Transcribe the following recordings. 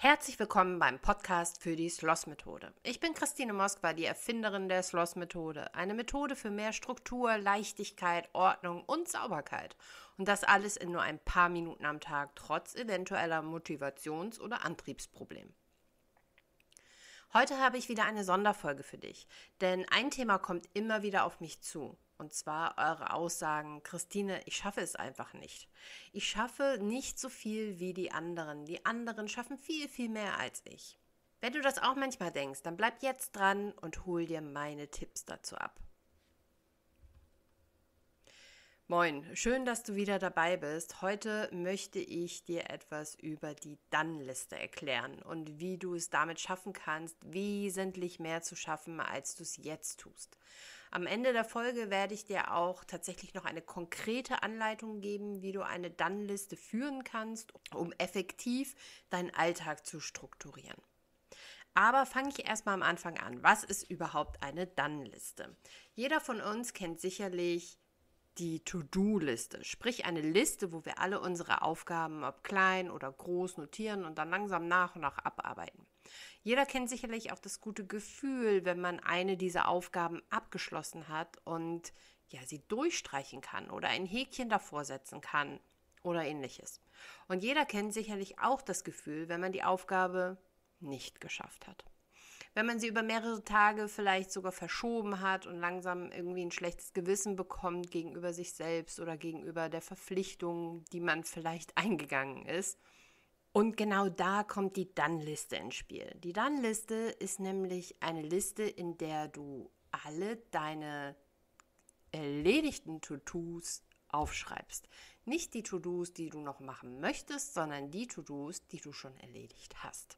Herzlich willkommen beim Podcast für die Sloss-Methode. Ich bin Christine Moskwa, die Erfinderin der Sloss-Methode. Eine Methode für mehr Struktur, Leichtigkeit, Ordnung und Sauberkeit. Und das alles in nur ein paar Minuten am Tag, trotz eventueller Motivations- oder Antriebsproblemen. Heute habe ich wieder eine Sonderfolge für dich, denn ein Thema kommt immer wieder auf mich zu. Und zwar eure Aussagen: Christine, ich schaffe es einfach nicht. Ich schaffe nicht so viel wie die anderen. Die anderen schaffen viel, viel mehr als ich. Wenn du das auch manchmal denkst, dann bleib jetzt dran und hol dir meine Tipps dazu ab. Moin, schön, dass du wieder dabei bist. Heute möchte ich dir etwas über die Dann-Liste erklären und wie du es damit schaffen kannst, wesentlich mehr zu schaffen, als du es jetzt tust. Am Ende der Folge werde ich dir auch tatsächlich noch eine konkrete Anleitung geben, wie du eine Dann-Liste führen kannst, um effektiv deinen Alltag zu strukturieren. Aber fange ich erstmal am Anfang an. Was ist überhaupt eine Dann-Liste? Jeder von uns kennt sicherlich die To-Do-Liste, sprich eine Liste, wo wir alle unsere Aufgaben, ob klein oder groß, notieren und dann langsam nach und nach abarbeiten. Jeder kennt sicherlich auch das gute Gefühl, wenn man eine dieser Aufgaben abgeschlossen hat und sie durchstreichen kann oder ein Häkchen davor setzen kann oder ähnliches. Und jeder kennt sicherlich auch das Gefühl, wenn man die Aufgabe nicht geschafft hat. Wenn man sie über mehrere Tage vielleicht sogar verschoben hat und langsam irgendwie ein schlechtes Gewissen bekommt gegenüber sich selbst oder gegenüber der Verpflichtung, die man vielleicht eingegangen ist. Und genau da kommt die Dann-Liste ins Spiel. Die Dann-Liste ist nämlich eine Liste, in der du alle deine erledigten To-Dos aufschreibst. Nicht die To-Dos, die du noch machen möchtest, sondern die To-Dos, die du schon erledigt hast.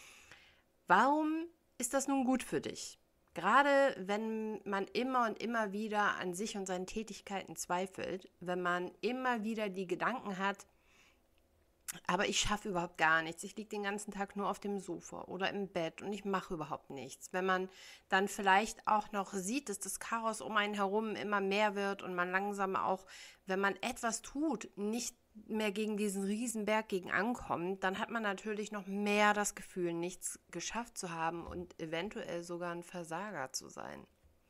Warum ist das nun gut für dich? Gerade wenn man immer und immer wieder an sich und seinen Tätigkeiten zweifelt, wenn man immer wieder die Gedanken hat, aber ich schaffe überhaupt gar nichts, ich liege den ganzen Tag nur auf dem Sofa oder im Bett und ich mache überhaupt nichts. Wenn man dann vielleicht auch noch sieht, dass das Chaos um einen herum immer mehr wird und man langsam auch, wenn man etwas tut, nicht mehr gegen diesen Riesenberg gegen ankommt, dann hat man natürlich noch mehr das Gefühl, nichts geschafft zu haben und eventuell sogar ein Versager zu sein.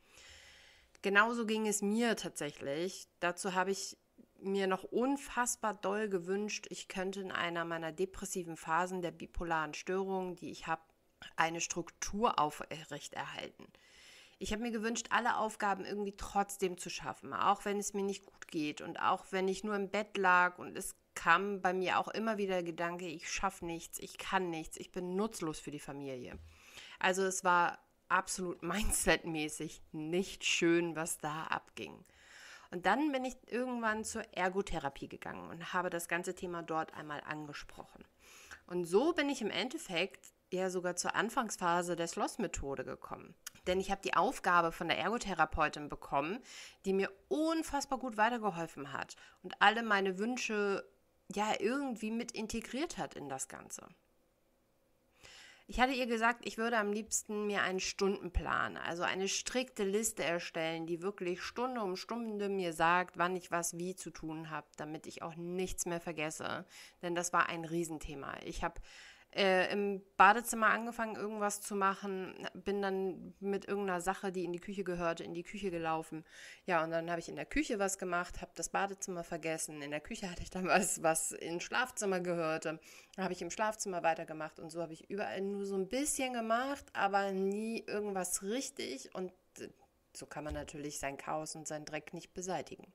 Genauso ging es mir tatsächlich. Dazu habe ich mir noch unfassbar doll gewünscht, ich könnte in einer meiner depressiven Phasen der bipolaren Störung, die ich habe, eine Struktur aufrechterhalten. Ich habe mir gewünscht, alle Aufgaben irgendwie trotzdem zu schaffen, auch wenn es mir nicht gut geht und auch wenn ich nur im Bett lag und es kam bei mir auch immer wieder der Gedanke, ich schaffe nichts, ich kann nichts, ich bin nutzlos für die Familie. Also es war absolut mindsetmäßig nicht schön, was da abging. Und dann bin ich irgendwann zur Ergotherapie gegangen und habe das ganze Thema dort einmal angesprochen. Und so bin ich im Endeffekt eher sogar zur Anfangsphase der Sloss-Methode gekommen. Denn ich habe die Aufgabe von der Ergotherapeutin bekommen, die mir unfassbar gut weitergeholfen hat und alle meine Wünsche irgendwie mit integriert hat in das Ganze. Ich hatte ihr gesagt, ich würde am liebsten mir einen Stundenplan, also eine strikte Liste erstellen, die wirklich Stunde um Stunde mir sagt, wann ich was wie zu tun habe, damit ich auch nichts mehr vergesse. Denn das war ein Riesenthema. Ich habe im Badezimmer angefangen, irgendwas zu machen, bin dann mit irgendeiner Sache, die in die Küche gehörte, in die Küche gelaufen. Ja, und dann habe ich in der Küche was gemacht, habe das Badezimmer vergessen. In der Küche hatte ich dann was ins Schlafzimmer gehörte. Dann habe ich im Schlafzimmer weitergemacht und so habe ich überall nur so ein bisschen gemacht, aber nie irgendwas richtig. Und so kann man natürlich sein Chaos und seinen Dreck nicht beseitigen.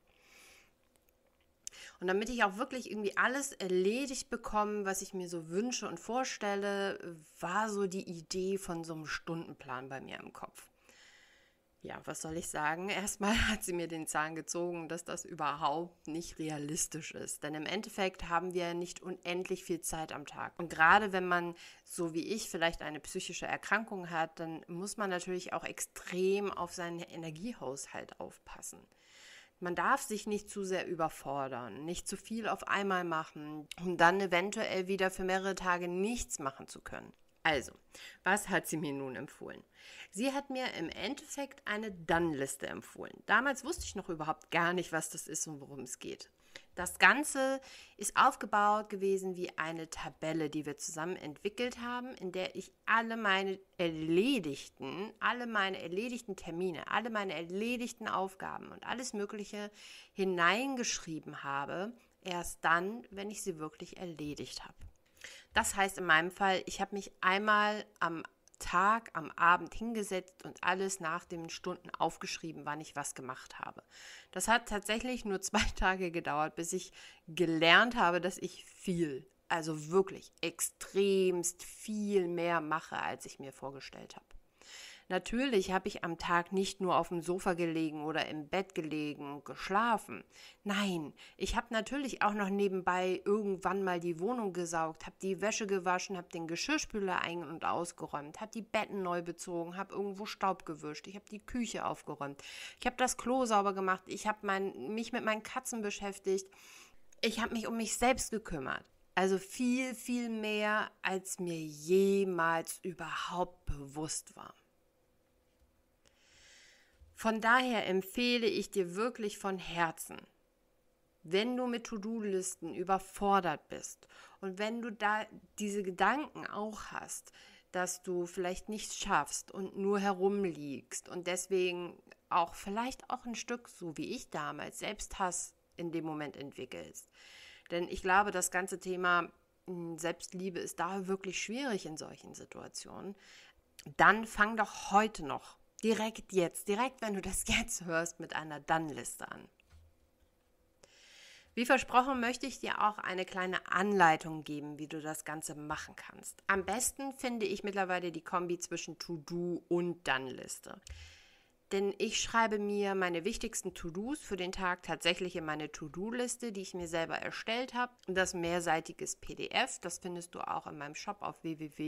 Und damit ich auch wirklich irgendwie alles erledigt bekomme, was ich mir so wünsche und vorstelle, war so die Idee von so einem Stundenplan bei mir im Kopf. Ja, was soll ich sagen? Erstmal hat sie mir den Zahn gezogen, dass das überhaupt nicht realistisch ist. Denn im Endeffekt haben wir nicht unendlich viel Zeit am Tag. Und gerade wenn man, so wie ich, vielleicht eine psychische Erkrankung hat, dann muss man natürlich auch extrem auf seinen Energiehaushalt aufpassen. Man darf sich nicht zu sehr überfordern, nicht zu viel auf einmal machen, um dann eventuell wieder für mehrere Tage nichts machen zu können. Also, was hat sie mir nun empfohlen? Sie hat mir im Endeffekt eine Dann-Liste empfohlen. Damals wusste ich noch überhaupt gar nicht, was das ist und worum es geht. Das Ganze ist aufgebaut gewesen wie eine Tabelle, die wir zusammen entwickelt haben, in der ich alle meine erledigten Termine, alle meine erledigten Aufgaben und alles Mögliche hineingeschrieben habe, erst dann, wenn ich sie wirklich erledigt habe. Das heißt in meinem Fall, ich habe mich einmal am Abend hingesetzt und alles nach den Stunden aufgeschrieben, wann ich was gemacht habe. Das hat tatsächlich nur 2 Tage gedauert, bis ich gelernt habe, dass ich also wirklich extremst viel mehr mache, als ich mir vorgestellt habe. Natürlich habe ich am Tag nicht nur auf dem Sofa gelegen oder im Bett gelegen und geschlafen. Nein, ich habe natürlich auch noch nebenbei irgendwann mal die Wohnung gesaugt, habe die Wäsche gewaschen, habe den Geschirrspüler ein- und ausgeräumt, habe die Betten neu bezogen, habe irgendwo Staub gewischt, ich habe die Küche aufgeräumt, ich habe das Klo sauber gemacht, ich habe mich mit meinen Katzen beschäftigt, ich habe mich um mich selbst gekümmert. Also viel, viel mehr, als mir jemals überhaupt bewusst war. Von daher empfehle ich dir wirklich von Herzen, wenn du mit To-Do-Listen überfordert bist und wenn du da diese Gedanken auch hast, dass du vielleicht nichts schaffst und nur herumliegst und deswegen auch vielleicht auch ein Stück, so wie ich damals, Selbsthass in dem Moment entwickelst. Denn ich glaube, das ganze Thema Selbstliebe ist da wirklich schwierig in solchen Situationen. Dann fang doch heute noch, direkt wenn du das jetzt hörst, mit einer Dann-Liste an. Wie versprochen möchte ich dir auch eine kleine Anleitung geben, wie du das Ganze machen kannst. Am besten finde ich mittlerweile die Kombi zwischen To-Do und Dann-Liste. Denn ich schreibe mir meine wichtigsten To-Dos für den Tag tatsächlich in meine To-Do-Liste, die ich mir selber erstellt habe. Das mehrseitiges PDF, das findest du auch in meinem Shop auf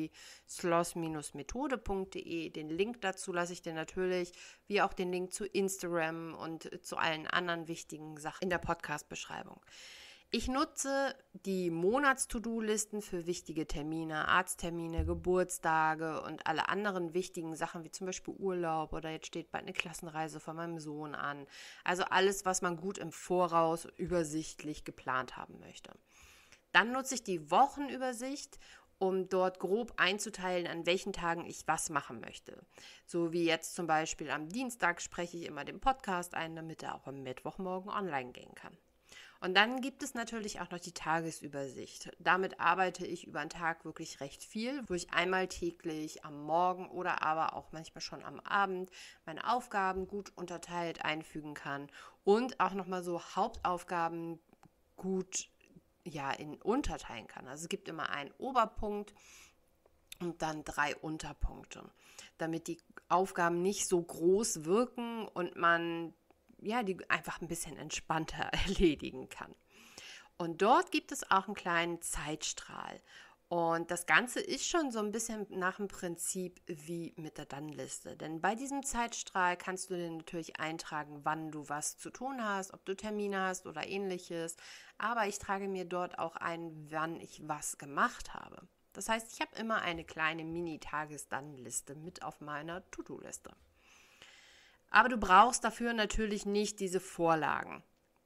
www.sloss-methode.de. Den Link dazu lasse ich dir natürlich, wie auch den Link zu Instagram und zu allen anderen wichtigen Sachen in der Podcast-Beschreibung. Ich nutze die Monats-To-Do-Listen für wichtige Termine, Arzttermine, Geburtstage und alle anderen wichtigen Sachen, wie zum Beispiel Urlaub oder jetzt steht bald eine Klassenreise von meinem Sohn an. Also alles, was man gut im Voraus übersichtlich geplant haben möchte. Dann nutze ich die Wochenübersicht, um dort grob einzuteilen, an welchen Tagen ich was machen möchte. So wie jetzt zum Beispiel am Dienstag spreche ich immer den Podcast ein, damit er auch am Mittwochmorgen online gehen kann. Und dann gibt es natürlich auch noch die Tagesübersicht. Damit arbeite ich über den Tag wirklich recht viel, wo ich einmal täglich am Morgen oder aber auch manchmal schon am Abend meine Aufgaben gut unterteilt einfügen kann und auch nochmal so Hauptaufgaben gut in unterteilen kann. Also es gibt immer einen Oberpunkt und dann 3 Unterpunkte, damit die Aufgaben nicht so groß wirken und man die einfach ein bisschen entspannter erledigen kann. Und dort gibt es auch einen kleinen Zeitstrahl. Und das Ganze ist schon so ein bisschen nach dem Prinzip wie mit der Dann-Liste. Denn bei diesem Zeitstrahl kannst du dir natürlich eintragen, wann du was zu tun hast, ob du Termine hast oder ähnliches. Aber ich trage mir dort auch ein, wann ich was gemacht habe. Das heißt, ich habe immer eine kleine Mini-Tages-Dann-Liste mit auf meiner To-Do-Liste. Aber du brauchst dafür natürlich nicht diese Vorlagen.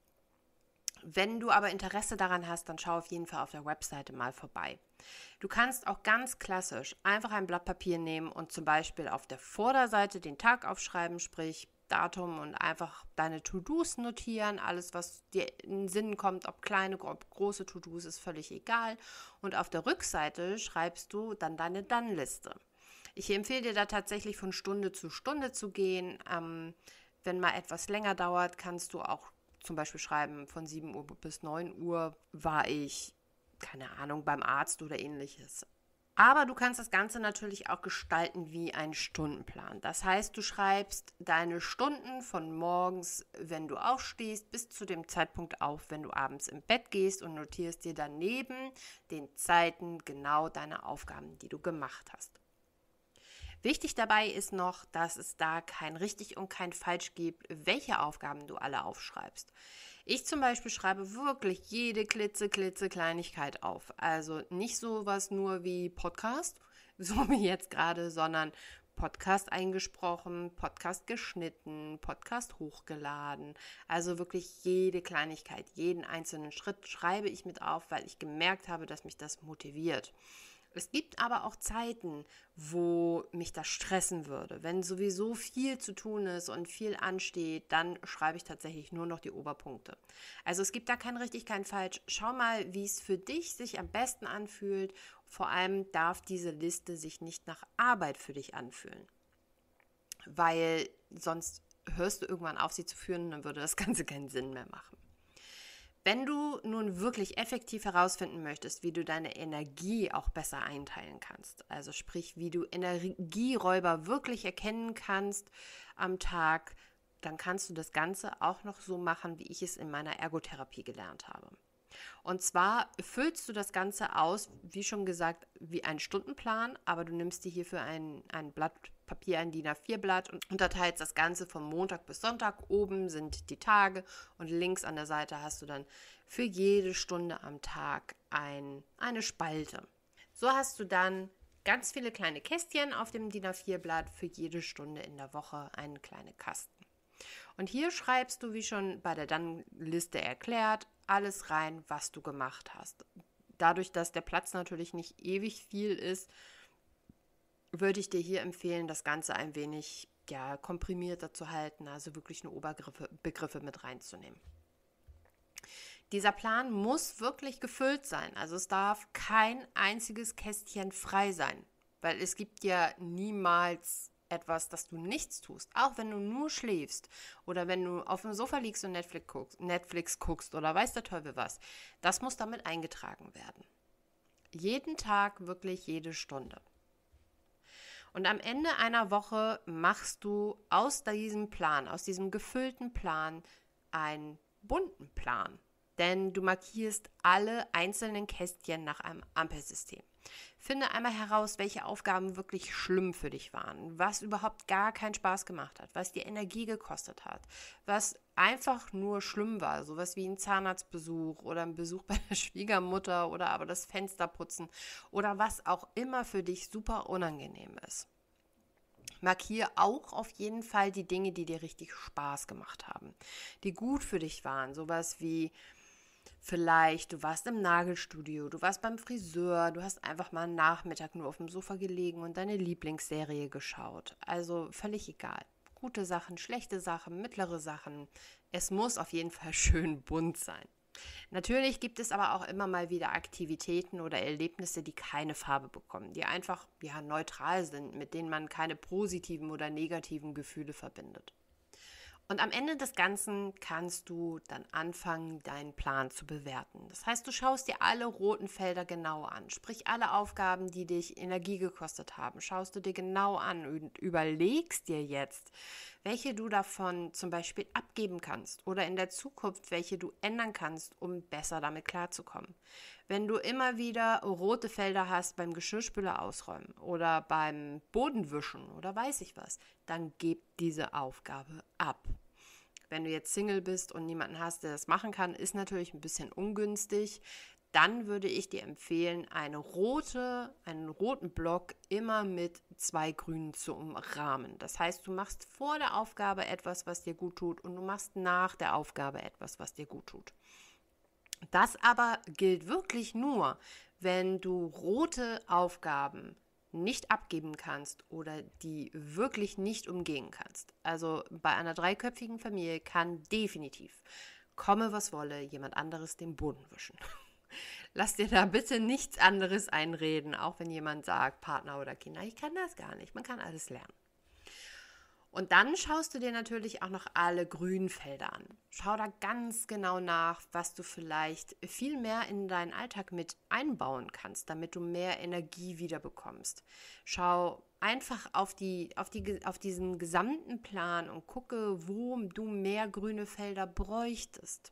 Wenn du aber Interesse daran hast, dann schau auf jeden Fall auf der Webseite mal vorbei. Du kannst auch ganz klassisch einfach ein Blatt Papier nehmen und zum Beispiel auf der Vorderseite den Tag aufschreiben, sprich Datum und einfach deine To-Dos notieren. Alles, was dir in den Sinn kommt, ob kleine, ob große To-Dos, ist völlig egal. Und auf der Rückseite schreibst du dann deine Dann-Liste. Ich empfehle dir da tatsächlich von Stunde zu Stunde zu gehen. Wenn mal etwas länger dauert, kannst du auch zum Beispiel schreiben, von 7 Uhr bis 9 Uhr war ich, keine Ahnung, beim Arzt oder ähnliches. Aber du kannst das Ganze natürlich auch gestalten wie ein Stundenplan. Das heißt, du schreibst deine Stunden von morgens, wenn du aufstehst, bis zu dem Zeitpunkt auf, wenn du abends im Bett gehst und notierst dir daneben den Zeiten genau deine Aufgaben, die du gemacht hast. Wichtig dabei ist noch, dass es da kein richtig und kein falsch gibt, welche Aufgaben du alle aufschreibst. Ich zum Beispiel schreibe wirklich jede Klitze-Kleinigkeit auf. Also nicht sowas nur wie Podcast, so wie jetzt gerade, sondern Podcast eingesprochen, Podcast geschnitten, Podcast hochgeladen. Also wirklich jede Kleinigkeit, jeden einzelnen Schritt schreibe ich mit auf, weil ich gemerkt habe, dass mich das motiviert. Es gibt aber auch Zeiten, wo mich das stressen würde. Wenn sowieso viel zu tun ist und viel ansteht, dann schreibe ich tatsächlich nur noch die Oberpunkte. Also es gibt da kein richtig, kein falsch. Schau mal, wie es für dich sich am besten anfühlt. Vor allem darf diese Liste sich nicht nach Arbeit für dich anfühlen, weil sonst hörst du irgendwann auf, sie zu führen und dann würde das Ganze keinen Sinn mehr machen. Wenn du nun wirklich effektiv herausfinden möchtest, wie du deine Energie auch besser einteilen kannst, also sprich, wie du Energieräuber wirklich erkennen kannst am Tag, dann kannst du das Ganze auch noch so machen, wie ich es in meiner Ergotherapie gelernt habe. Und zwar füllst du das Ganze aus, wie schon gesagt, wie ein Stundenplan, aber du nimmst dir hierfür ein Blatt Papier, ein DIN A4-Blatt und unterteilst das Ganze von Montag bis Sonntag. Oben sind die Tage und links an der Seite hast du dann für jede Stunde am Tag eine Spalte. So hast du dann ganz viele kleine Kästchen auf dem DIN A4-Blatt, für jede Stunde in der Woche einen kleinen Kasten. Und hier schreibst du, wie schon bei der Dann-Liste erklärt, alles rein, was du gemacht hast. Dadurch, dass der Platz natürlich nicht ewig viel ist, würde ich dir hier empfehlen, das Ganze ein wenig komprimierter zu halten, also wirklich nur Oberbegriffe mit reinzunehmen. Dieser Plan muss wirklich gefüllt sein, also es darf kein einziges Kästchen frei sein, weil es gibt ja niemals etwas, dass du nichts tust, auch wenn du nur schläfst oder wenn du auf dem Sofa liegst und Netflix guckst oder weiß der Teufel was. Das muss damit eingetragen werden. Jeden Tag, wirklich jede Stunde. Und am Ende einer Woche machst du aus diesem Plan, aus diesem gefüllten Plan, einen bunten Plan. Denn du markierst alle einzelnen Kästchen nach einem Ampelsystem. Finde einmal heraus, welche Aufgaben wirklich schlimm für dich waren, was überhaupt gar keinen Spaß gemacht hat, was dir Energie gekostet hat, was einfach nur schlimm war, sowas wie ein Zahnarztbesuch oder ein Besuch bei der Schwiegermutter oder aber das Fensterputzen oder was auch immer für dich super unangenehm ist. Markiere auch auf jeden Fall die Dinge, die dir richtig Spaß gemacht haben, die gut für dich waren, sowas wie vielleicht, du warst im Nagelstudio, du warst beim Friseur, du hast einfach mal einen Nachmittag nur auf dem Sofa gelegen und deine Lieblingsserie geschaut. Also völlig egal. Gute Sachen, schlechte Sachen, mittlere Sachen. Es muss auf jeden Fall schön bunt sein. Natürlich gibt es aber auch immer mal wieder Aktivitäten oder Erlebnisse, die keine Farbe bekommen, die einfach neutral sind, mit denen man keine positiven oder negativen Gefühle verbindet. Und am Ende des Ganzen kannst du dann anfangen, deinen Plan zu bewerten. Das heißt, du schaust dir alle roten Felder genau an, sprich alle Aufgaben, die dich Energie gekostet haben, schaust du dir genau an und überlegst dir jetzt, welche du davon zum Beispiel abgeben kannst oder in der Zukunft, welche du ändern kannst, um besser damit klarzukommen. Wenn du immer wieder rote Felder hast beim Geschirrspüler ausräumen oder beim Bodenwischen oder weiß ich was, dann gib diese Aufgabe ab. Wenn du jetzt Single bist und niemanden hast, der das machen kann, ist natürlich ein bisschen ungünstig. Dann würde ich dir empfehlen, einen roten Block immer mit 2 grünen zu umrahmen. Das heißt, du machst vor der Aufgabe etwas, was dir gut tut und du machst nach der Aufgabe etwas, was dir gut tut. Das aber gilt wirklich nur, wenn du rote Aufgaben nicht abgeben kannst oder die wirklich nicht umgehen kannst. Also bei einer 3-köpfigen Familie kann definitiv, komme was wolle, jemand anderes den Boden wischen. Lass dir da bitte nichts anderes einreden, auch wenn jemand sagt, Partner oder Kinder, ich kann das gar nicht, man kann alles lernen. Und dann schaust du dir natürlich auch noch alle grünen Felder an. Schau da ganz genau nach, was du vielleicht viel mehr in deinen Alltag mit einbauen kannst, damit du mehr Energie wieder bekommst. Schau einfach auf diesen gesamten Plan und gucke, wo du mehr grüne Felder bräuchtest.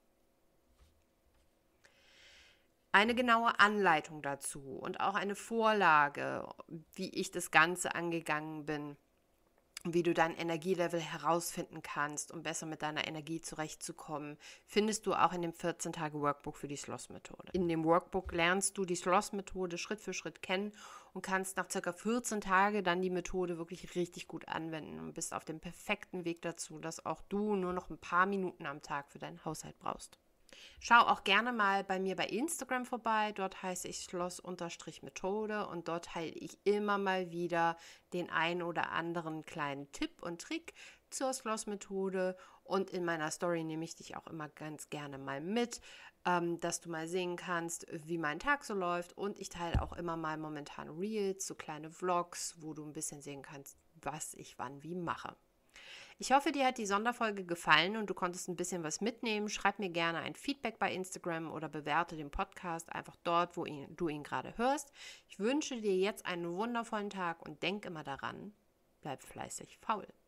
Eine genaue Anleitung dazu und auch eine Vorlage, wie ich das Ganze angegangen bin, wie du dein Energielevel herausfinden kannst, um besser mit deiner Energie zurechtzukommen, findest du auch in dem 14-Tage-Workbook für die Sloss-Methode. In dem Workbook lernst du die Sloss-Methode Schritt für Schritt kennen und kannst nach ca. 14 Tagen dann die Methode wirklich richtig gut anwenden und bist auf dem perfekten Weg dazu, dass auch du nur noch ein paar Minuten am Tag für deinen Haushalt brauchst. Schau auch gerne mal bei mir bei Instagram vorbei. Dort heiße ich Schloss-Methode und dort teile ich immer mal wieder den ein oder anderen kleinen Tipp und Trick zur Schloss-Methode. Und in meiner Story nehme ich dich auch immer ganz gerne mal mit, dass du mal sehen kannst, wie mein Tag so läuft. Und ich teile auch immer mal momentan Reels, so kleine Vlogs, wo du ein bisschen sehen kannst, was ich wann wie mache. Ich hoffe, dir hat die Sonderfolge gefallen und du konntest ein bisschen was mitnehmen. Schreib mir gerne ein Feedback bei Instagram oder bewerte den Podcast einfach dort, wo du ihn gerade hörst. Ich wünsche dir jetzt einen wundervollen Tag und denk immer daran, bleib fleißig faul.